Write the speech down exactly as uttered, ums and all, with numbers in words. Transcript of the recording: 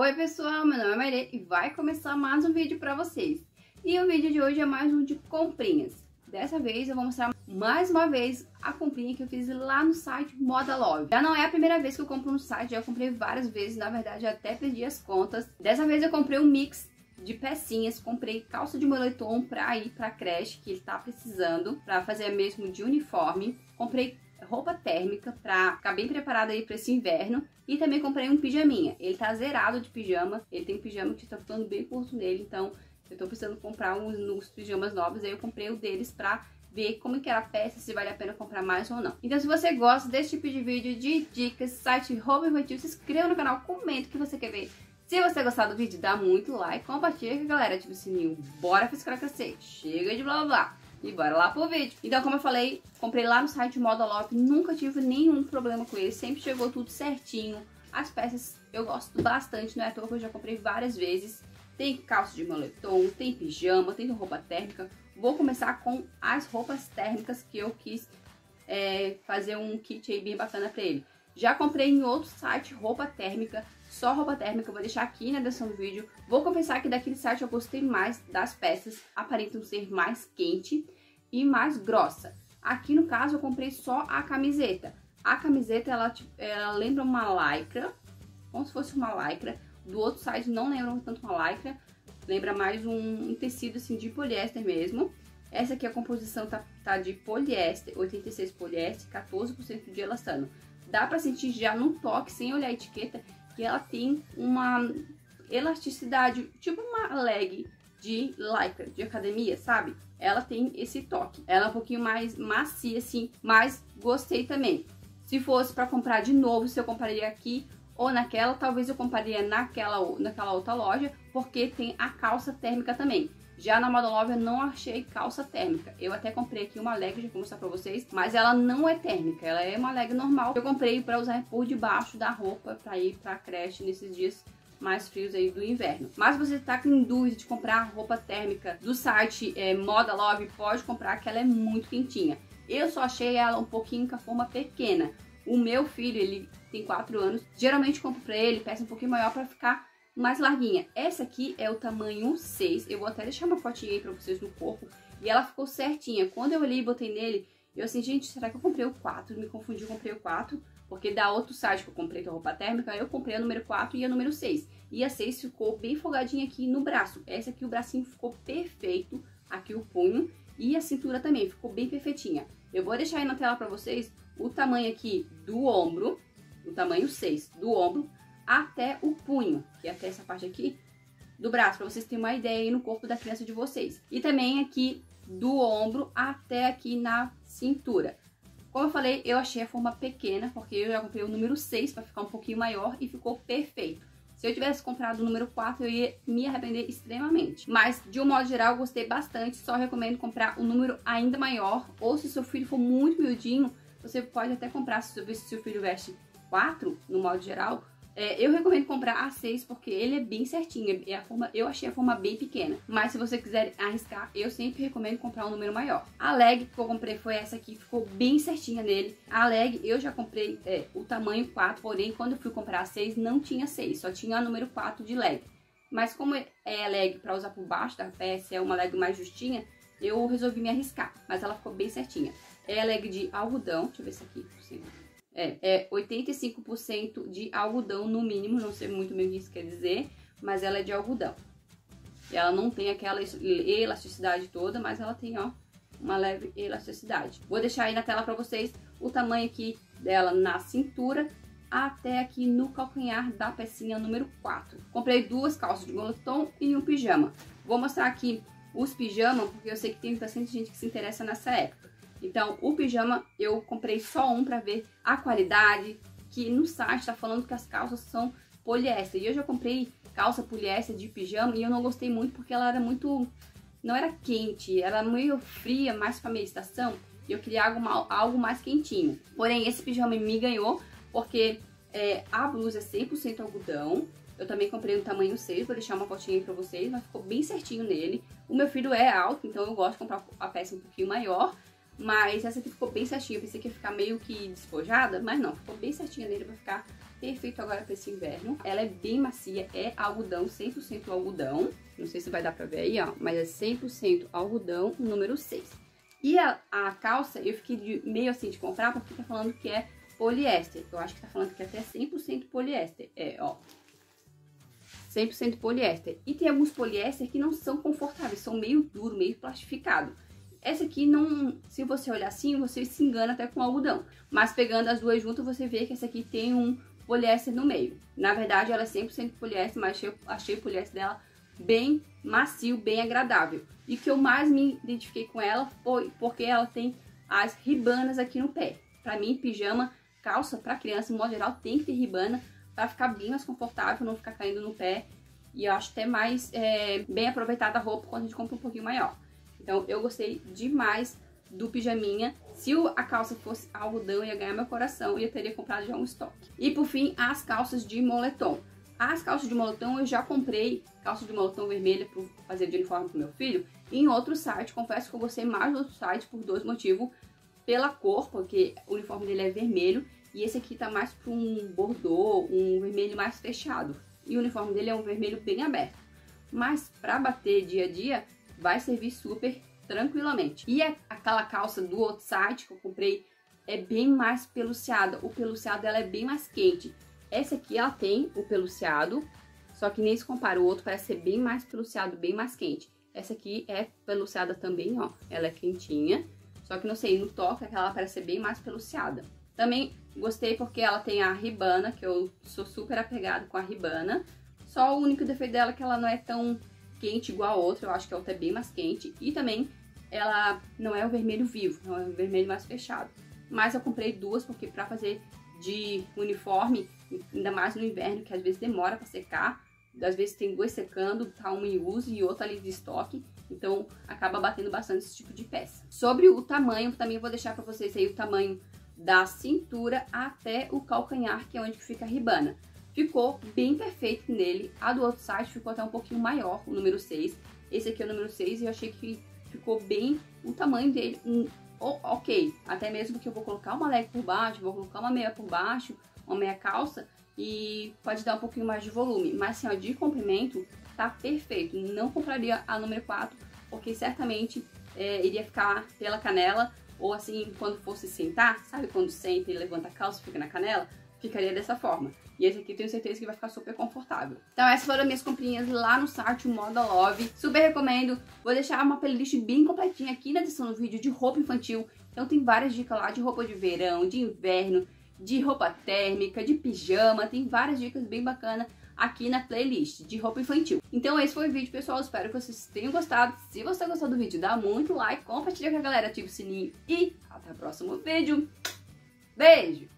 Oi pessoal, meu nome é Maire e vai começar mais um vídeo pra vocês. E o vídeo de hoje é mais um de comprinhas. Dessa vez eu vou mostrar mais uma vez a comprinha que eu fiz lá no site Moda Love. Já não é a primeira vez que eu compro no site, já comprei várias vezes, na verdade eu até perdi as contas. Dessa vez eu comprei um mix de pecinhas, comprei calça de moletom pra ir pra creche, que ele tá precisando, pra fazer mesmo de uniforme. Comprei roupa térmica pra ficar bem preparada aí pra esse inverno. E também comprei um pijaminha. Ele tá zerado de pijama. Ele tem um pijama que tá ficando bem curto nele. Então eu tô precisando comprar uns, uns pijamas novos. Aí eu comprei o deles pra ver como que era a peça, se vale a pena comprar mais ou não. Então se você gosta desse tipo de vídeo de dicas, site roupa infantil, se inscreva no canal, comenta o que você quer ver. Se você gostar do vídeo, dá muito like, compartilha com a galera, ativa o sininho. Bora fiscar crescer. Chega de blá blá blá. E bora lá pro vídeo. Então, como eu falei, comprei lá no site Moda Love, nunca tive nenhum problema com ele, sempre chegou tudo certinho. As peças eu gosto bastante, não é à toa que eu já comprei várias vezes. Tem calça de moletom, tem pijama, tem roupa térmica. Vou começar com as roupas térmicas que eu quis é, fazer um kit aí bem bacana pra ele. Já comprei em outro site roupa térmica, só roupa térmica, vou deixar aqui na descrição do vídeo. Vou confessar que daquele site eu gostei mais das peças, aparentam ser mais quente e mais grossa. Aqui no caso eu comprei só a camiseta. A camiseta ela, ela lembra uma lycra, como se fosse uma lycra. Do outro site não lembra tanto uma lycra, lembra mais um, um tecido assim de poliéster mesmo. Essa aqui a composição tá, tá de poliéster, oitenta e seis poliéster, quatorze por cento de elastano. Dá pra sentir já no toque, sem olhar a etiqueta, que ela tem uma elasticidade, tipo uma leg de lycra, de academia, sabe? Ela tem esse toque. Ela é um pouquinho mais macia, assim, mas gostei também. Se fosse pra comprar de novo, se eu compraria aqui ou naquela, talvez eu compraria naquela, naquela outra loja, porque tem a calça térmica também. Já na Moda Love eu não achei calça térmica. Eu até comprei aqui uma leg, já vou mostrar pra vocês, mas ela não é térmica, ela é uma leg normal. Eu comprei pra usar por debaixo da roupa pra ir pra creche nesses dias mais frios aí do inverno. Mas se você tá com dúvida de comprar roupa térmica do site é, Moda Love, pode comprar, que ela é muito quentinha. Eu só achei ela um pouquinho com a forma pequena. O meu filho, ele tem quatro anos, geralmente compro pra ele peça um pouquinho maior pra ficar mais larguinha. Essa aqui é o tamanho seis, eu vou até deixar uma fotinha aí pra vocês no corpo, e ela ficou certinha. Quando eu olhei e botei nele, eu assim, gente, será que eu comprei o quatro? Me confundi, eu comprei o quatro, porque da outro site que eu comprei, que é roupa térmica, eu comprei a número quatro e a número seis. E a seis ficou bem folgadinha aqui no braço. Essa aqui, o bracinho ficou perfeito, aqui o punho, e a cintura também ficou bem perfeitinha. Eu vou deixar aí na tela pra vocês o tamanho aqui do ombro, o tamanho seis do ombro, até o punho, que é até essa parte aqui do braço, para vocês terem uma ideia aí no corpo da criança de vocês. E também aqui do ombro até aqui na cintura. Como eu falei, eu achei a forma pequena, porque eu já comprei o número seis para ficar um pouquinho maior e ficou perfeito. Se eu tivesse comprado o número quatro, eu ia me arrepender extremamente. Mas, de um modo geral, eu gostei bastante. Só recomendo comprar um número ainda maior. Ou se seu filho for muito miudinho, você pode até comprar, se seu filho veste quatro, no modo geral. É, eu recomendo comprar a seis, porque ele é bem certinho. É a forma, eu achei a forma bem pequena. Mas se você quiser arriscar, eu sempre recomendo comprar um número maior. A leg que eu comprei foi essa aqui, ficou bem certinha nele. A leg eu já comprei é, o tamanho quatro, porém quando eu fui comprar a seis não tinha seis, só tinha a número quatro de leg. Mas como é a leg para usar por baixo da peça, é uma leg mais justinha, eu resolvi me arriscar. Mas ela ficou bem certinha. É a leg de algodão, deixa eu ver se aqui por cima. É, é oitenta e cinco por cento de algodão no mínimo, não sei muito bem o que isso quer dizer, mas ela é de algodão. E ela não tem aquela elasticidade toda, mas ela tem, ó, uma leve elasticidade. Vou deixar aí na tela pra vocês o tamanho aqui dela na cintura até aqui no calcanhar da pecinha número quatro. Comprei duas calças de moletom e um pijama. Vou mostrar aqui os pijamas, porque eu sei que tem bastante gente que se interessa nessa época. Então, o pijama eu comprei só um pra ver a qualidade, que no site tá falando que as calças são poliéster. E eu já comprei calça poliéster de pijama e eu não gostei muito porque ela era muito... não era quente, era meio fria, mais pra meia estação. E eu queria algo, algo mais quentinho. Porém, esse pijama me ganhou porque é, a blusa é cem por cento algodão. Eu também comprei no tamanho seis, vou deixar uma fotinha aí pra vocês, mas ficou bem certinho nele. O meu filho é alto, então eu gosto de comprar a peça um pouquinho maior. Mas essa aqui ficou bem certinha, eu pensei que ia ficar meio que despojada, mas não, ficou bem certinha nele pra ficar perfeito agora para esse inverno. Ela é bem macia, é algodão, cem por cento algodão. Não sei se vai dar pra ver aí, ó, mas é cem por cento algodão, o número seis. E a, a calça, eu fiquei de, meio assim de comprar, porque tá falando que é poliéster. Eu acho que tá falando que é até cem por cento poliéster. É, ó. cem por cento poliéster. E tem alguns poliéster que não são confortáveis, são meio duro, meio plastificado. Essa aqui não, se você olhar assim, você se engana até com algodão. Mas pegando as duas juntas, você vê que essa aqui tem um poliéster no meio. Na verdade, ela é cem por cento poliéster, mas achei, achei o poliéster dela bem macio, bem agradável. E o que eu mais me identifiquei com ela foi porque ela tem as ribanas aqui no pé. Pra mim, pijama, calça pra criança, no modo geral, tem que ter ribana pra ficar bem mais confortável, não ficar caindo no pé. E eu acho até mais é, bem aproveitada a roupa quando a gente compra um pouquinho maior. Então, eu gostei demais do pijaminha. Se a calça fosse algodão, eu ia ganhar meu coração e eu teria comprado já um estoque. E por fim, as calças de moletom. As calças de moletom eu já comprei, calça de moletom vermelha para fazer de uniforme pro meu filho, em outro site. Confesso que eu gostei mais do outro site por dois motivos. Pela cor, porque o uniforme dele é vermelho, e esse aqui tá mais para um bordô, um vermelho mais fechado. E o uniforme dele é um vermelho bem aberto. Mas para bater dia a dia, vai servir super tranquilamente. E a, aquela calça do outro site que eu comprei é bem mais peluciada. O peluciado dela é bem mais quente. Essa aqui ela tem o peluciado, só que nem se compara. O outro parece ser bem mais peluciado, bem mais quente. Essa aqui é peluciada também, ó. Ela é quentinha, só que não sei, no toque ela parece ser bem mais peluciada. Também gostei porque ela tem a ribana, que eu sou super apegada com a ribana. Só o único defeito dela é que ela não é tão quente igual a outra, eu acho que a outra é bem mais quente. E também ela não é o vermelho vivo, não é o vermelho mais fechado. Mas eu comprei duas porque pra fazer de uniforme, ainda mais no inverno, que às vezes demora pra secar, às vezes tem duas secando, tá uma em uso e outra ali de estoque, então acaba batendo bastante esse tipo de peça. Sobre o tamanho, também vou deixar pra vocês aí o tamanho da cintura até o calcanhar, que é onde fica a ribana. Ficou bem perfeito nele. A do outro site ficou até um pouquinho maior, o número seis. Esse aqui é o número seis e eu achei que ficou bem o tamanho dele. Um, ok, até mesmo que eu vou colocar uma leg por baixo, vou colocar uma meia por baixo, uma meia calça e pode dar um pouquinho mais de volume. Mas assim, ó, de comprimento tá perfeito. Não compraria a número quatro, porque certamente é, iria ficar pela canela. Ou assim, quando fosse sentar, sabe quando senta e levanta a calça e fica na canela? Ficaria dessa forma. E esse aqui eu tenho certeza que vai ficar super confortável. Então essas foram as minhas comprinhas lá no site Moda Love. Super recomendo. Vou deixar uma playlist bem completinha aqui na descrição do vídeo de roupa infantil. Então tem várias dicas lá de roupa de verão, de inverno, de roupa térmica, de pijama. Tem várias dicas bem bacanas aqui na playlist de roupa infantil. Então esse foi o vídeo, pessoal. Espero que vocês tenham gostado. Se você gostou do vídeo, dá muito like, compartilha com a galera, ativa o sininho e até o próximo vídeo. Beijo!